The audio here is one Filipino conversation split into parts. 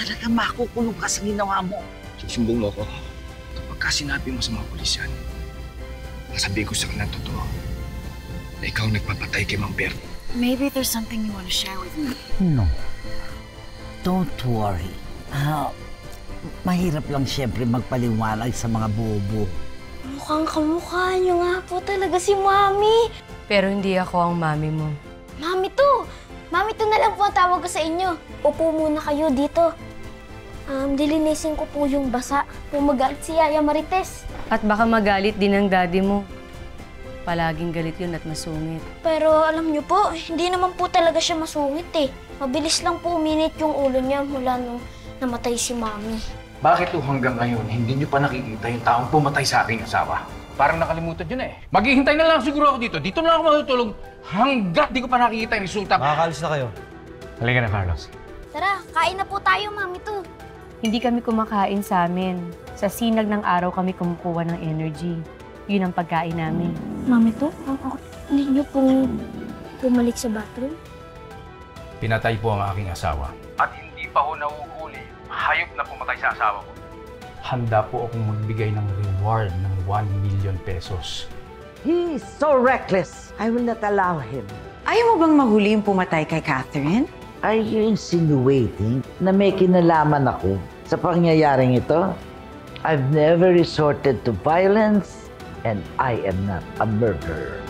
talagang makukulong ka sa ginawa mo. Susumbong mo ako. Kapag sinabi mo sa mga pulis yan, nasabihin ko sa kanila ang totoo na ikaw nagpapatay kay Mang Bernie. Maybe there's something you want to share with me. No. Don't worry. Mahirap lang siyempre magpaliwanag sa mga bobo. Mukhang kamukha niyo nga po talaga si Mami. Pero hindi ako ang mami mo. Mami to! Mami to na lang po ang tawag ko sa inyo. Upo muna kayo dito. Dilinisin ko po yung basa. Pumagalit si Yaya Marites. At baka magalit din ang daddy mo. Palaging galit yun at masungit. Pero alam niyo po, hindi naman po talaga siya masungit eh. Mabilis lang po uminit yung ulo niya mula nung namatay si Mami. Bakit hanggang ngayon hindi niyo pa nakikita yung taong pumatay sa aking asawa? Parang nakalimutan yun eh. Maghihintay na lang siguro ako dito. Dito na lang ako matutulog hanggat di ko pa nakikita yung resulta. Makakalis na kayo. Halika na, Carlos. Tara, kain na po tayo, Mami to. Hindi kami kumakain sa amin. Sa sinag ng araw kami kumukuha ng energy. Yun ang pagkain namin. Mami to, hindi niyo pong bumalik sa bathroom? Pinatay po ang aking asawa. At hindi pa ho nahuhuli. Hayop na pumatay sa asawa ko. Handa po akong magbigay ng reward ng 1 million pesos. He is so reckless. I will not allow him. Ayaw mo bang mahuli yung pumatay kay Catherine? Are you insinuating na may kinalaman ako sa pangyayaring ito? I've never resorted to violence and I am not a murderer.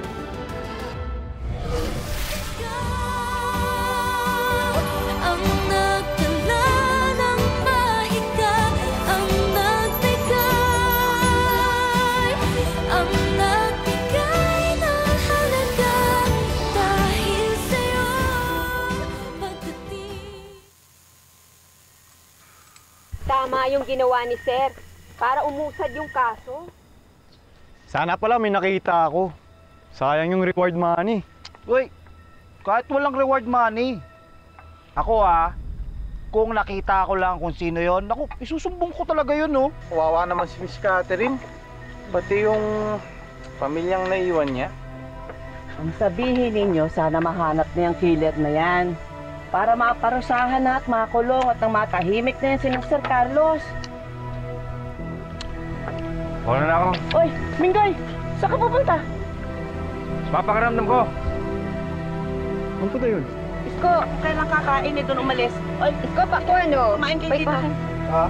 Tama yung ginawa ni Sir para umusad yung kaso. Sana pala may nakita ako. Sayang yung reward money. Uy, kahit walang reward money. Ako kung nakita ko lang kung sino yon, naku, isusumbong ko talaga yun, no? Kawawa naman si Miss Catherine. Pati yung pamilyang naiwan niya. Ang sabihin ninyo, sana mahanap na yung killer na yan. Para maparusahan na at makulong at nang matahimik na yan si Sir Carlos. Wala na ako. Oy, Minggoy! Saan ka pupunta? Papakaramdam ko. Ano po na yun? Isko, kailan kakain ito nung umalis? Oy, Ikaw pa ko ano? kumain kayo dito. Ha?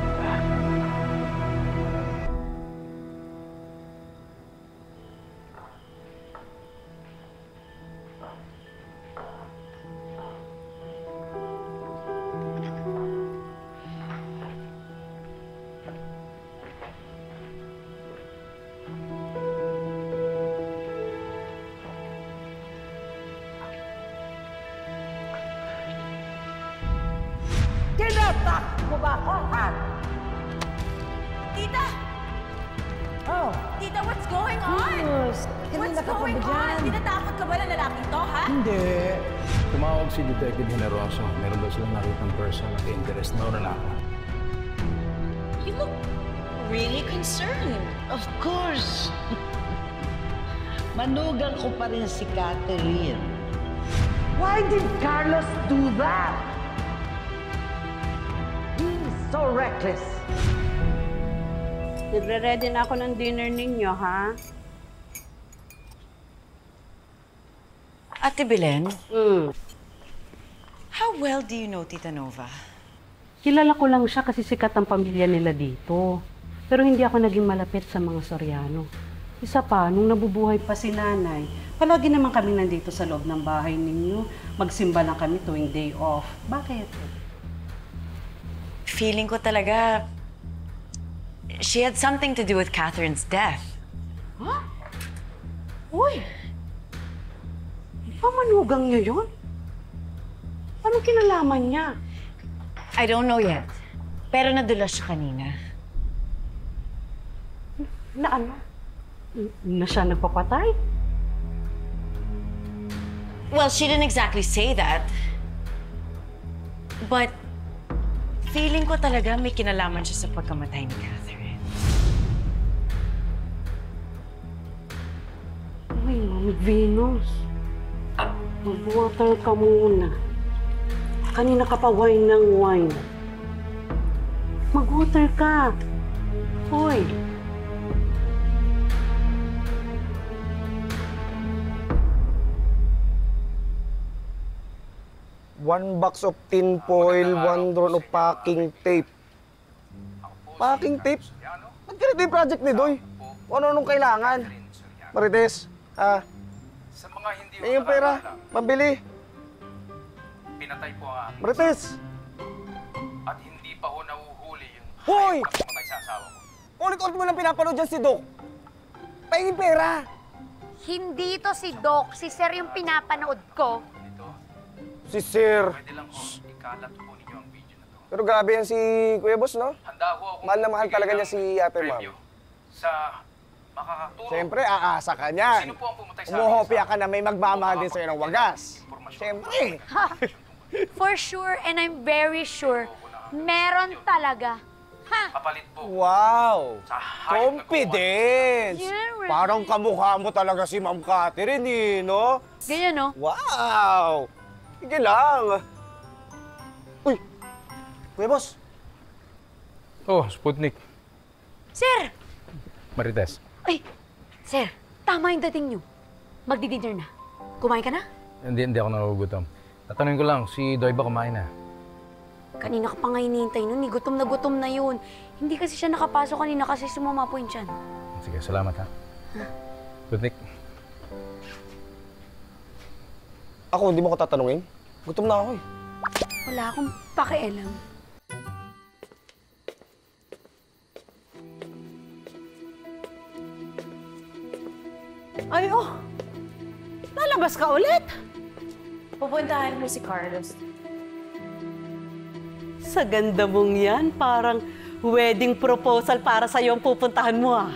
Kinatak mo ba ako, ha? Tita! Oh, Tita, what's going on? What's going on? Tinatakot ka ba ng lalaking to, ha? hindi. Tumawag si Detective Generoso. Meron daw silang nakitang person at interest na ako. You look really concerned. Of course. Manugang ko pa rin si Catherine. Why did Carlos do that? He's so reckless. Nagre-ready na ako ng dinner ninyo, ha? Ate Belen, how well do you know Tita Nova? Kilala ko lang siya kasi sikat ang pamilya nila dito. Pero hindi ako naging malapit sa mga Soriano. Isa pa, nung nabubuhay pa si nanay, palagi naman kami nandito sa loob ng bahay ninyo. Magsimba lang kami tuwing day off. Bakit? Feeling ko talaga, she had something to do with Catherine's death. Huh? Uy! Pamanugang niya yun? Anong kinalaman niya? I don't know yet. Pero nadulas siya kanina. Na ano? Na siya nagpapatay? Well, she didn't exactly say that. But feeling ko talaga may kinalaman siya sa pagkamatay ni Catherine. Uy, Mami Venus. Mag-water ka muna. Kanina ka pa wine ng wine. Mag-water ka. Hoy. One box of tin foil, one roll of packing tape. Packing tape? Ba't ganito yung project ni Doy? Ano-anong kailangan? Marites, Sa mga hindi eh yung pera, pambili. pinatay po ang aking Marites! at hindi pa ho nahuhuli yung Hoy! hayop na pumatay sa asawa ko. Ulit-ulit mo lang pinapanood dyan si Doc. Pahingin pera. Hindi to si Doc. Si Sir yung pinapanood ko. Si Sir. Pwede lang ho, ikalat po ninyo ang video na to. Pero grabe yan si Kuya Boss, no? Handa ho ako Mahal na mahal talaga niya si Ate Ma'am. sa makakatulong. Siyempre, aasa ka niyan. Sino po ang pumatay sa Umuhopya ka na may magmamahal din sa'yo ng wagas. Siyempre. For sure, and I'm very sure, meron talaga. Ha? Kapalit po. Wow! Sa hayop na Confidence! Yeah, right. Parang kamukha mo talaga si Ma'am Catherine, eh, no? Ganyan, no? Wow! Sige lang. Uy! Kuya Boss, Oh, Sputnik. Sir! Marites. Ay, Sir, tama yung dating nyo. Magdi-dinner na. Kumain ka na? Hindi ako nagugutom. Tatanungin ko lang, si Doy ba kumain na? Kanina ka pa nga hinihintay nun. Gutom na yun. Hindi kasi siya nakapasok kanina kasi sumama po yun siyan. Sige, salamat ha. Sputnik. ako, hindi mo ko tatanungin? Gutom na ako, eh. Wala akong pakialam. Ay, oh! Lalabas ka ulit? Pupuntahan mo si Carlos. Sa ganda mong yan, parang wedding proposal para sa'yo ang pupuntahan mo, ah.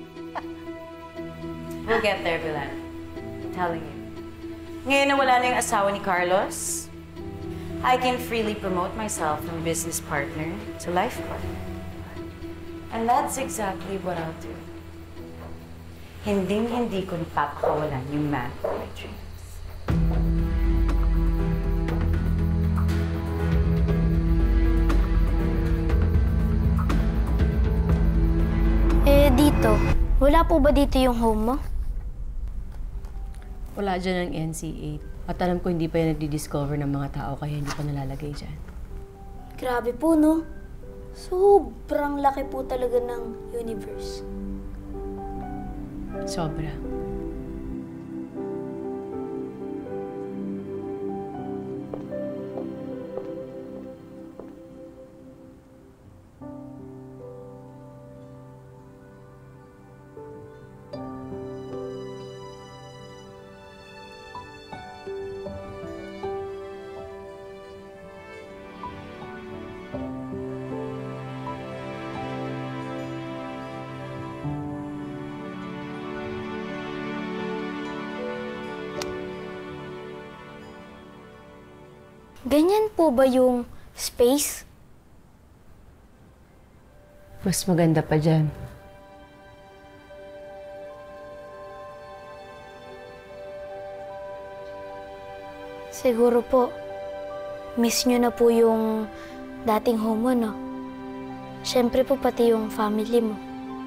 We'll get there, Bilan. I'm telling you. Ngayon na wala na yung asawa ni Carlos, I can freely promote myself from business partner to life partner. And that's exactly what I'll do. Hinding-hindi ko napapakawalan yung man of my dreams. Dito. Wala po ba dito yung home mo? Wala dyan ang NC8. At alam ko hindi pa yan nagdi-discover ng mga tao kaya hindi pa nalalagay dyan. Grabe po, no? Sobrang laki po talaga ng universe. Sobra. Ganyan po ba yung space? Mas maganda pa dyan. Siguro po, miss nyo na po yung dating home mo, no? Siyempre po pati yung family mo.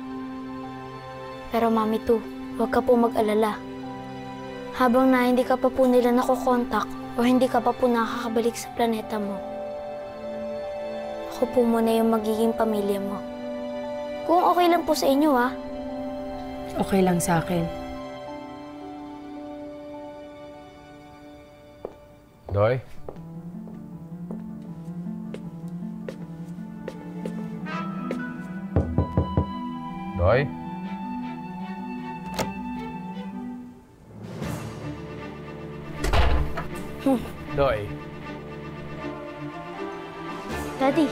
Pero Mami Tu, huwag ka po mag-alala. Habang na hindi ka pa po nila nakokontak o hindi ka pa po nakakabalik sa planeta mo, ako po muna yung magiging pamilya mo. Kung okay lang po sa inyo, ha? Okay lang sa akin. Doy? Doy? Doy? Daddy.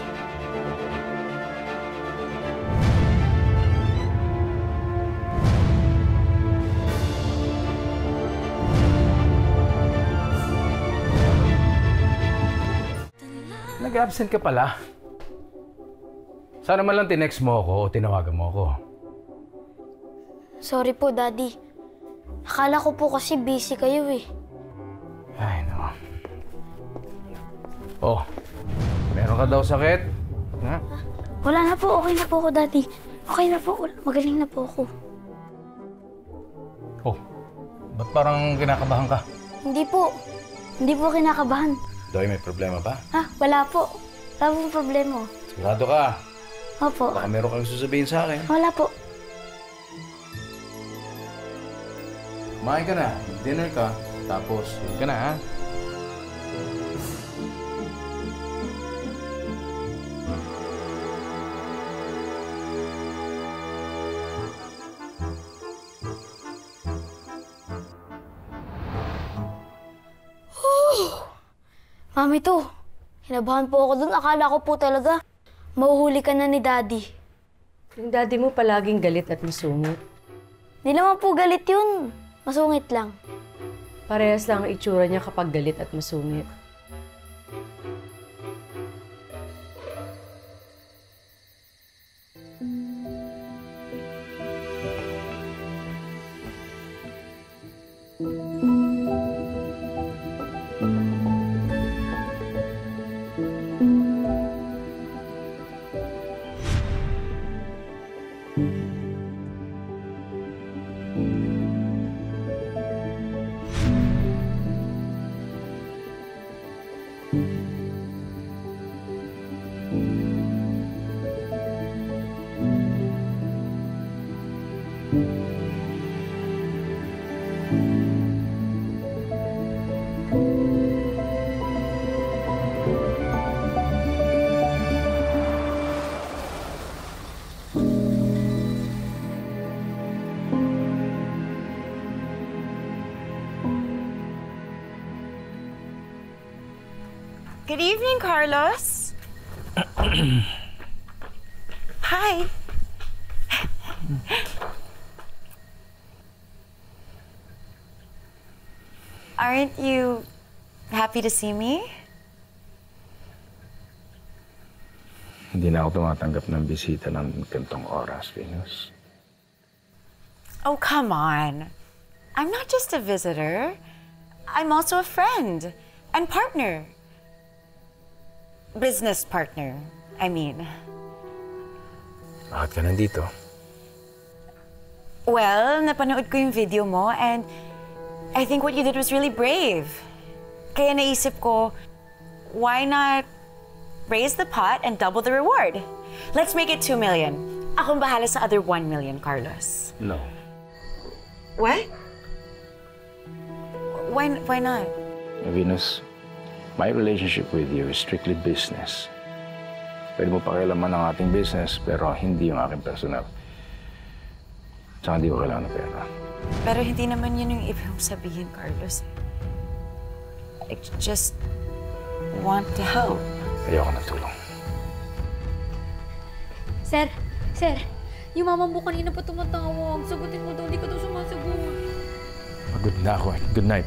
Nag-absent ka pala. Sana man lang tinext mo ako o tinawagan mo ako. Sorry po, Daddy. Akala ko po kasi busy kayo eh. Ay, no. Oh, meron ka daw sakit? Ha? Wala na po, okay na po ako, Daddy. Okay na po, magaling na po ako. Oh, ba't parang kinakabahan ka? Hindi po. Hindi po kinakabahan. Doy, may problema ba? Ah, wala po. Wala pong problema. Sigurado ka? Opo. Baka meron kang sasabihin sa akin. Wala po. Kumain ka na, dinner ka, tapos huwag ka na, ha? Mami to, kinabahan po ako dun. Akala ko po talaga, mahuhuli ka na ni Daddy. Yung daddy mo palaging galit at masungit. Di naman po galit yun. Masungit lang. Parehas lang ang itsura niya kapag galit at masungit. Good evening, Carlos. Hi. Aren't you happy to see me? Hindi na ako tumatanggap ng bisita ng gantong oras, Venus. Oh, come on. I'm not just a visitor. I'm also a friend and partner. Business partner, I mean. Bakit ka nandito? Well, napanood ko yung video mo and I think what you did was really brave. Kaya naisip ko, why not raise the pot and double the reward? Let's make it 2 million. Akong bahala sa other 1 million, Carlos. No. What? Why not? Venus, my relationship with you is strictly business. Pwede mo pakialaman ang ating business, pero hindi yung aking personal. Tsaka hindi ko kailangan ng pera. Pero hindi naman yun yung ibig mong sabihin, Carlos. I just want to help. Ayoko na tulong. Sir, yung mama mo kanina pa tumatawag. Sagutin mo daw, hindi ka daw sumasagot. Pagod na ako. Good night.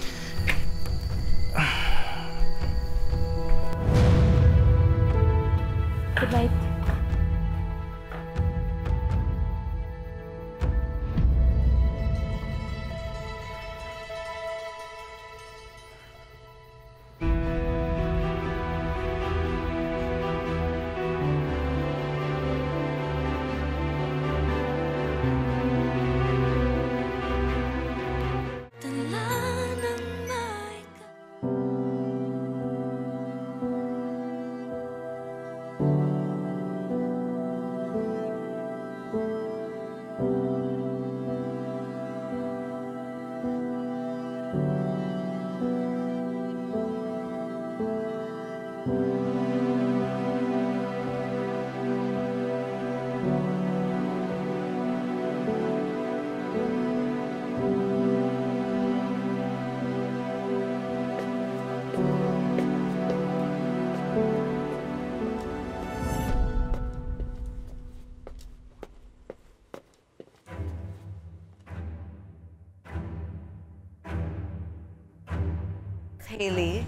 Good night. Hailey?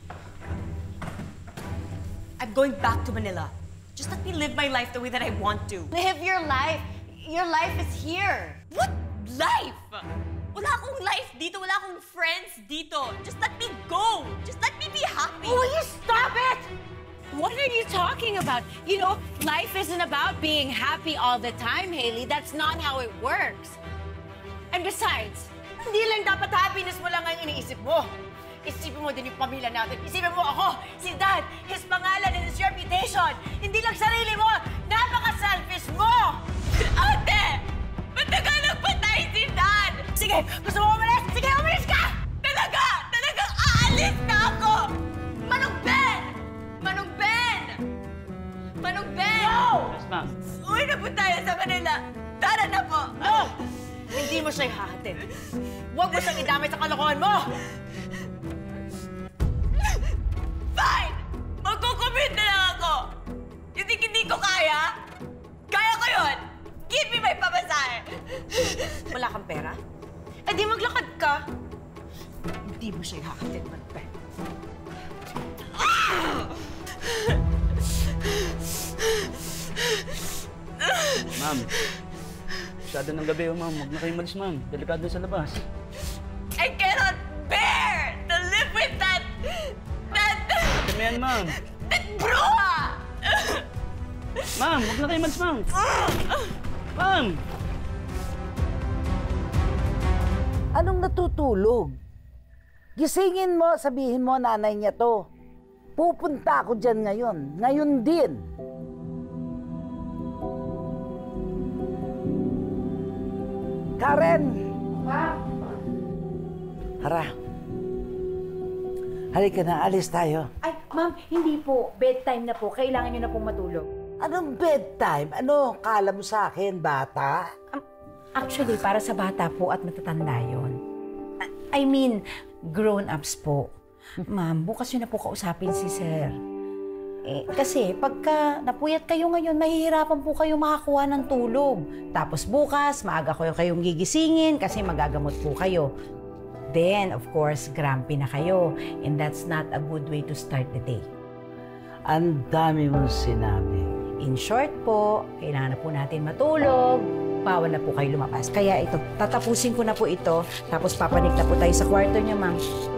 I'm going back to Manila. Just let me live my life the way that I want to. Live your life. Your life is here. What life? Wala akong life dito. Wala akong friends dito. Just let me go. Just let me be happy. Will you stop it? What are you talking about? You know, life isn't about being happy all the time, Hailey. That's not how it works. And besides, hindi lang dapat happiness mo lang ang iniisip mo. Isipin mo din yung pamilya natin. Isipin mo ako, si Dad, his pangalan and his reputation. Hindi lang sarili mo, napaka-selfish mo! Ate! Ba't nagpatay si Dad? Sige, gusto mo umalis? Sige, umalis ka! Talagang aalis na ako! Manong Ben! Manong Ben! Manong Ben! No! Yes, ma'am. Uwi na po tayo sa Manila. Tara na po. No! Hindi mo siya ihahatid. Huwag mo siyang idamay sa kalokohan mo! Fine! Magkukumit na lang ako! Hindi ko kaya? Kaya ko yun! Give me my pamasahe! Wala kang pera? Eh di maglakad ka. Hindi mo siya ihahatid, Manong. Ma'am, masyado ng gabi, ma'am. Huwag na kayong malis, ma'am. Delikado sa labas. I cannot bear to live with that... Ate mo yan, ma'am. That bruha! Ma'am, huwag na kayong malis, ma'am. Ma'am! Anong natutulog? Gisingin mo, sabihin mo nanay niya to. Pupunta ako dyan ngayon. Ngayon din. Karen! Hara. Halika na, alis tayo. Ay, ma'am, hindi po. Bedtime na po. Kailangan niyo na pong matulog. Anong bedtime? Ano, kala mo sa akin, bata? Actually, para sa bata po at matatanda yun. I mean, grown-ups po. Ma'am, bukas yun na po kausapin si Sir. Kasi pagka napuyat kayo ngayon, mahihirapan po kayo makakuha ng tulog. Tapos bukas, maaga kayong gigisingin kasi magagamot po kayo. Then, of course, grumpy na kayo. And that's not a good way to start the day. Ang dami mong sinabi. In short po, kailangan na po natin matulog. Bawal na po kayo lumabas. Kaya ito, tatapusin ko na po ito. Tapos papanik na po tayo sa kwarto niya, ma'am.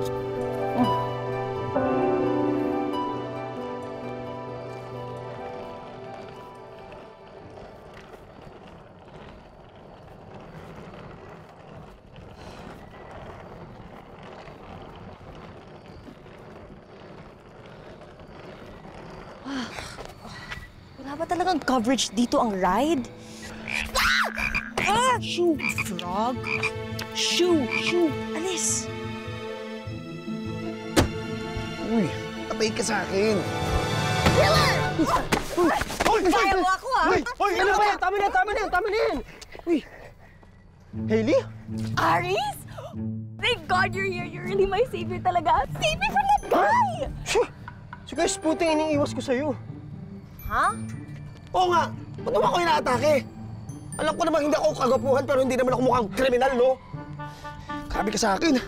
Wala ba talagang coverage dito ang ride? Shoo, frog. Shoo. Alis. Uy, patay ka sa akin. Kaya mo ako, ha? Uy, ano ba yan? Tama na yan. Uy, Hailey? Aris? Thank God you're here. You're really my savior talaga. Save me from that guy! Si Kuya Sputing iniiwas ko sa'yo. Ha? Oo nga, ba't naman ako inaatake? Alam ko naman hindi ako kagapuhan pero hindi naman ako mukhang kriminal, no? Grabe ka sa akin.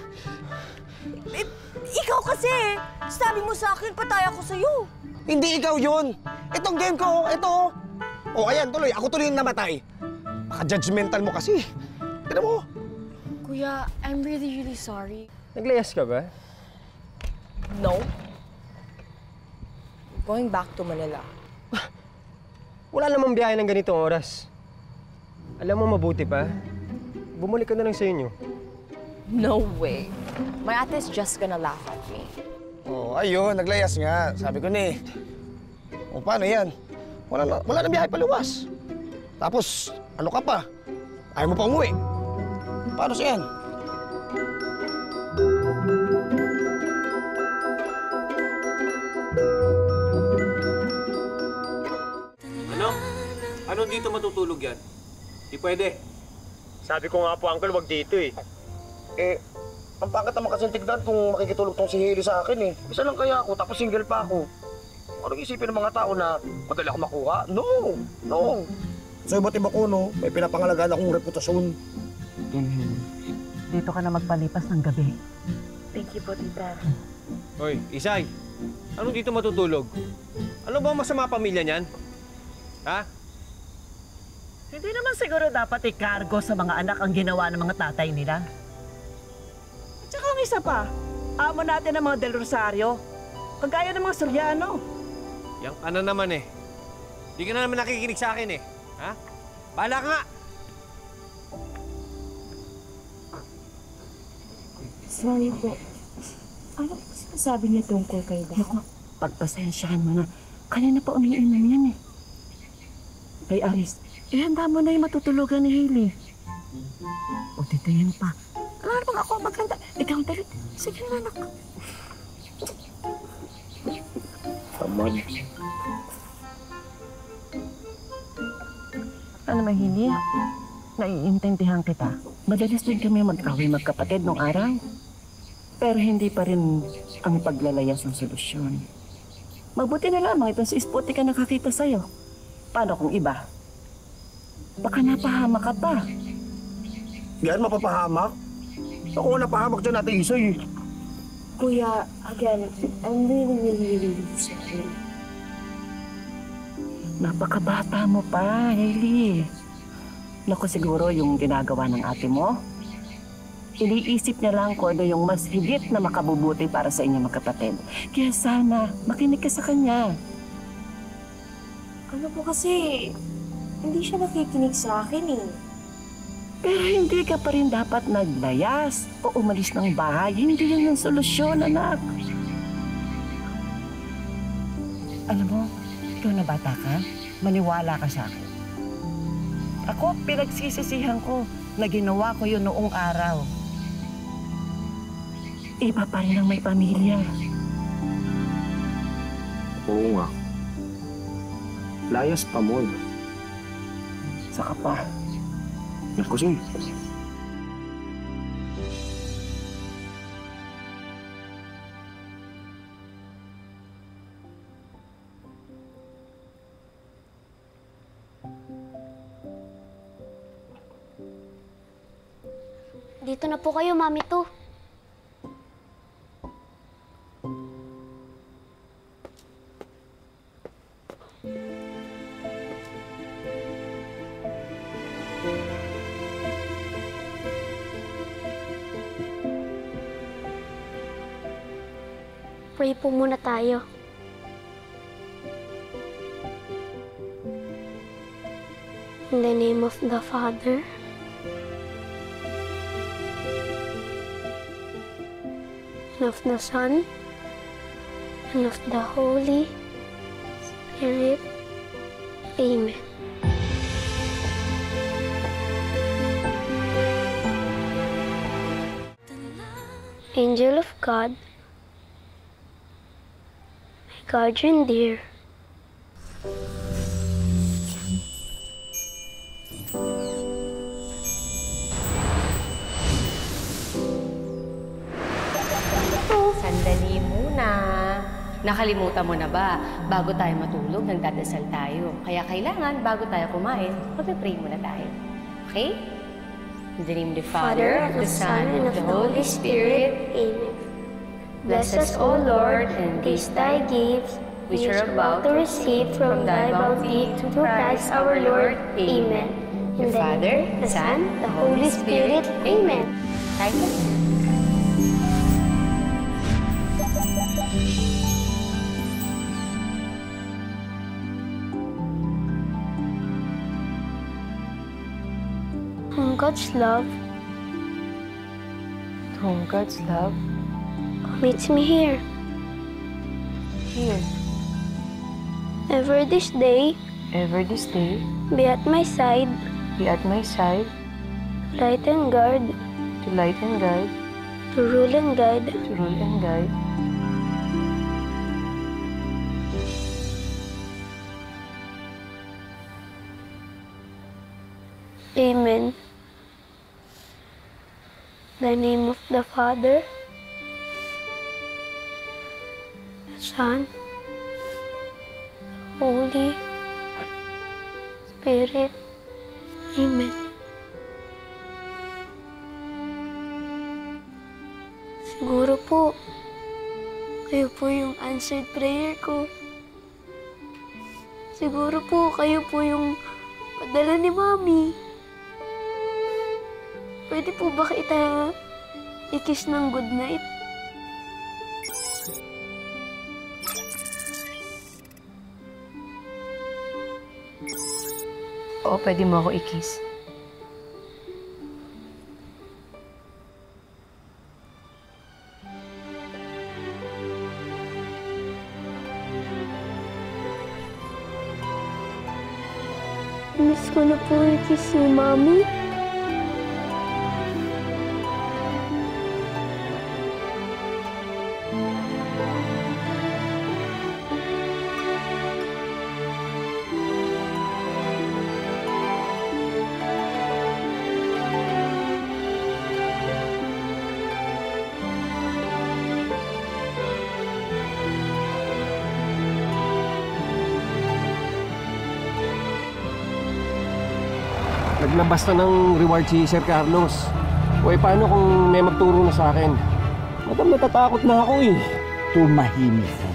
Ikaw kasi, sabi mo sa akin, patay ako sa'yo. Hindi ikaw yun. Itong game ko, ito. O ayan, tuloy. Ako tuloy yung namatay. Baka-judgmental mo kasi. Tignan mo. Kuya, I'm really sorry. Naglayas ka ba? No. Going back to Manila. Wala namang biyahe ng ganitong oras. Alam mo, mabuti pa. Bumalik ka na lang sa inyo. No way. My ate's just gonna laugh at me. Oh, ayun. Naglayas nga. Sabi ko na eh. O, paano yan? Wala na biyahe paluwas. Tapos, ano ka pa? Ayaw mo pa umuwi. Paano siya yan? Ano dito matutulog yan? Di pwede. Sabi ko nga po, Uncle, wag dito eh. Ang pangkat naman kasi tignan kung makikitulog tong si Hailey sa akin eh. Isa lang kaya ako, tapos single pa ako. Anong isipin ng mga tao na madali ako makuha? No. So, iba't iba ko, no? May pinapangalagaan akong reputasyon. Dito ka na magpalipas ng gabi. Thank you po, Tita. Hoy, Isay. Ano dito matutulog? Ano ba ang masama pamilya niyan? Ha? Hindi naman siguro dapat ikargo sa mga anak ang ginawa ng mga tatay nila. At saka ang isa pa, amo natin ang mga Del Rosario. Kagaya ng mga Soriano. Yang ano naman eh. Di ka na naman nakikinig sa akin eh. Ha? Bahala ka nga! Sorry po. Ano po sinasabi niya tungkol kay Dad? Naku, pagpasensyahan mo na. Kanina pa umiinom yan eh. Kay Aris, ihanda mo na yung matutulugan ni Hailey. O, titayin pa. Ano naman ako maganda? Ikaw dali. Sige na, anak. Tamad. Ano Hailey? Naiintindihan kita. Madalas din kami mag-away magkapatid nung araw. Pero hindi pa rin ang paglalayas ng solusyon. Mabuti na lamang itong si Spotty ka nakakita sa'yo. Paano kung iba? Baka napahamak ka pa. Yan, mapapahamak? Ako napahamak dyan natin isa eh. Kuya, again, I'm really sorry. Napakabata mo pa, Hailey. Naku, siguro yung ginagawa ng ate mo, iniisip niya lang kung ano yung mas higit na makabubuti para sa inyo magkapatid. Kaya sana, makinig ka sa kanya. Ano po kasi, hindi siya nakikinig sa akin eh. Pero hindi ka pa rin dapat naglayas o umalis ng bahay. Hindi yan yung solusyon, anak. Alam mo, ikaw na bata ka, maniwala ka sa akin. Ako, pinagsisisihan ko na ginawa ko yun noong araw. Iba pa rin ang may pamilya. Oo nga. Layas pa mo. Saka pa. Yan kasi. Dito na po kayo, Mami to. Pray po muna tayo. In the name of the Father, and of the Son, and of the Holy Spirit. Amen. Angel of God, my guardian dear, Sandali muna. Nakalimutan mo na ba? Bago tayo matulog, nagdadasal tayo. Kaya kailangan, bago tayo kumain, mag-pray muna tayo. Okay? In the name of the Father, of the Son, and of the Holy Spirit. Amen. Bless us, O Lord, and taste thy gifts, which are about to receive from thy bounty through Christ our Lord. Amen. The Father, the Son, the Holy Spirit. Amen. Tayo na. God's love, whom God's love meets me here. Here. Ever this day, be at my side, light and guard, to light and guide, to rule and guide, Amen. In the name of the Father, the Son, Holy Spirit. Amen. Siguro po, kayo po yung answered prayer ko. Siguro po, kayo po yung padala ni Mami. Pwede po ba kita i-kiss ng good night? Oo, pwede mo ako i-kiss. Miss ko na po yung kiss ni Mami. Naglabas na ng reward si Sir Carlos. O paano kung may magturo na sa akin? Madam, natatakot na ako eh. Tumahimik ka.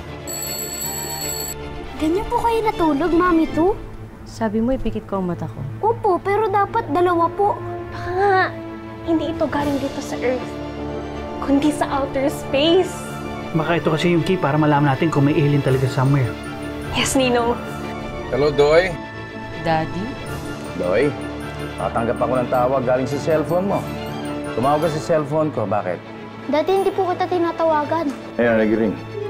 Ganyan po kayo natulog, Mami to? Sabi mo, ipikit ko ang mata ko. Opo, pero dapat dalawa po. Hindi ito galing dito sa Earth, kundi sa outer space. Baka ito kasi yung key para malaman natin kung may alien talaga somewhere. Yes, Ninong. Hello, Doy. Daddy? Doy, nakatanggap ako ng tawag galing sa cellphone mo. Tumawag ka sa cellphone ko, bakit? Dati hindi po kita tinatawagan. Ayun, nag-ring.